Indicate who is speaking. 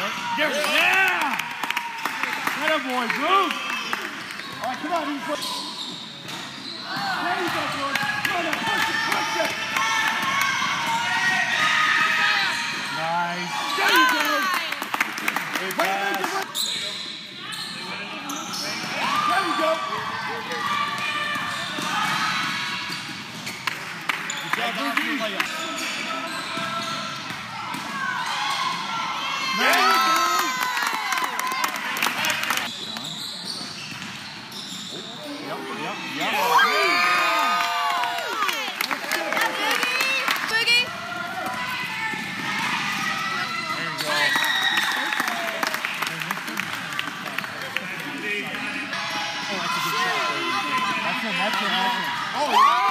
Speaker 1: Yeah! Get him, boy, move! All right, come on, he's there you go, George. Come on, push it! Nice. There you go! There you go! Good job, Boogie. That's it. Oh,